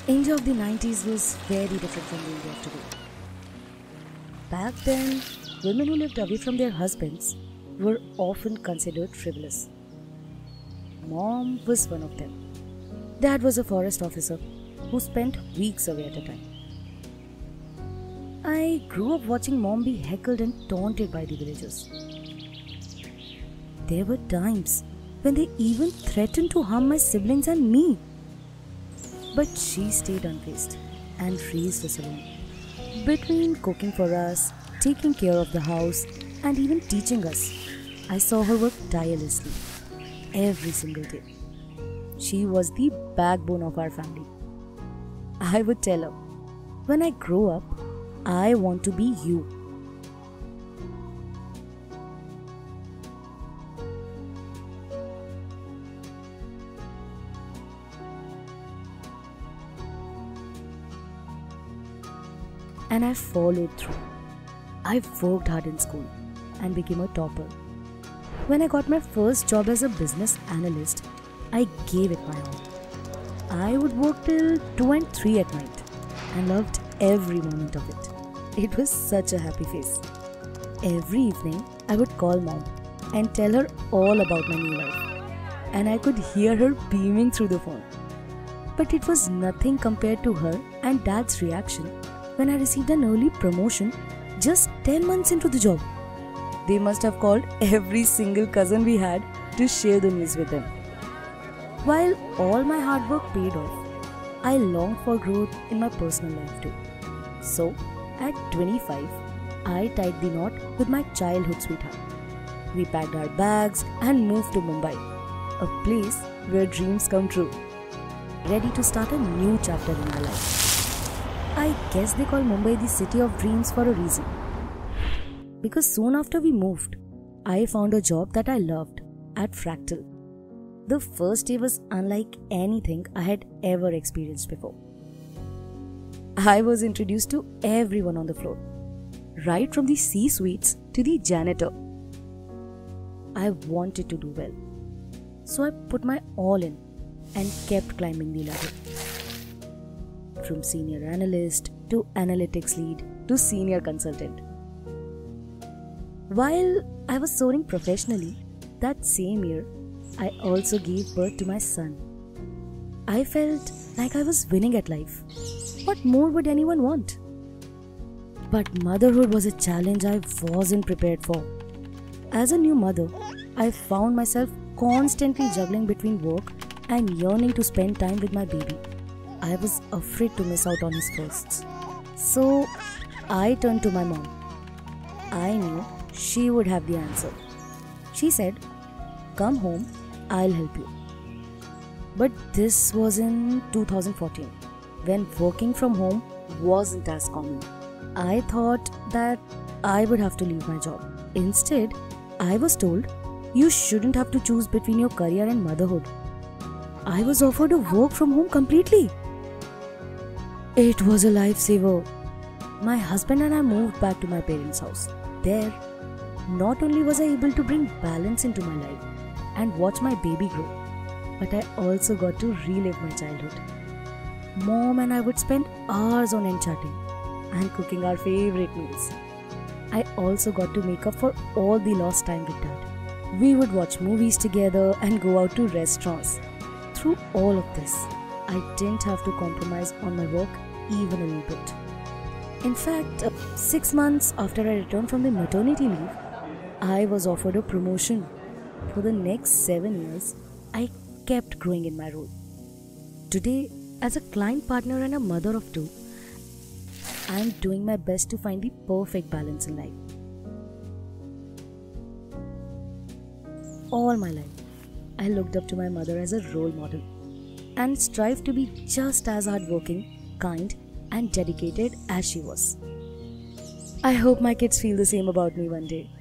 India of the 90s was very different from the India of today. Back then, women who lived away from their husbands were often considered frivolous. Mom was one of them. Dad was a forest officer who spent weeks away at a time. I grew up watching Mom be heckled and taunted by the villagers. There were times when they even threatened to harm my siblings and me. But she stayed unfazed and raised us alone. Between cooking for us, taking care of the house, and even teaching us, I saw her work tirelessly every single day. She was the backbone of our family. I would tell her, when I grow up, I want to be you. And I followed through. I worked hard in school and became a topper. When I got my first job as a business analyst, I gave it my all. I would work till 2 and 3 at night and loved every moment of it. It was such a happy phase. Every evening, I would call Mom and tell her all about my new life. And I could hear her beaming through the phone. But it was nothing compared to her and Dad's reaction when I received an early promotion just 10 months into the job. They must have called every single cousin we had to share the news with them. While all my hard work paid off, I longed for growth in my personal life too. So, at 25, I tied the knot with my childhood sweetheart. We packed our bags and moved to Mumbai, a place where dreams come true. Ready to start a new chapter in my life. I guess they call Mumbai the city of dreams for a reason. Because soon after we moved, I found a job that I loved at Fractal. The first day was unlike anything I had ever experienced before. I was introduced to everyone on the floor, right from the C-suites to the janitor. I wanted to do well, so I put my all in and kept climbing the ladder. From senior analyst to analytics lead to senior consultant. While I was soaring professionally, that same year, I also gave birth to my son. I felt like I was winning at life. What more would anyone want? But motherhood was a challenge I wasn't prepared for. As a new mother, I found myself constantly juggling between work and yearning to spend time with my baby. I was afraid to miss out on his firsts. So I turned to my mom. I knew she would have the answer. She said, "Come home, I'll help you." But this was in 2014, when working from home wasn't as common. I thought that I would have to leave my job. Instead, I was told, you shouldn't have to choose between your career and motherhood. I was offered to work from home completely. It was a lifesaver. My husband and I moved back to my parents' house. There, not only was I able to bring balance into my life and watch my baby grow, but I also got to relive my childhood. Mom and I would spend hours on end chatting and cooking our favorite meals. I also got to make up for all the lost time with Dad. We would watch movies together and go out to restaurants. Through all of this, I didn't have to compromise on my work even a little bit. In fact, 6 months after I returned from the maternity leave, I was offered a promotion. For the next 7 years, I kept growing in my role. Today, as a client partner and a mother of 2, I am doing my best to find the perfect balance in life. All my life, I looked up to my mother as a role model and strived to be just as hardworking, kind, and dedicated as she was. I hope my kids feel the same about me one day.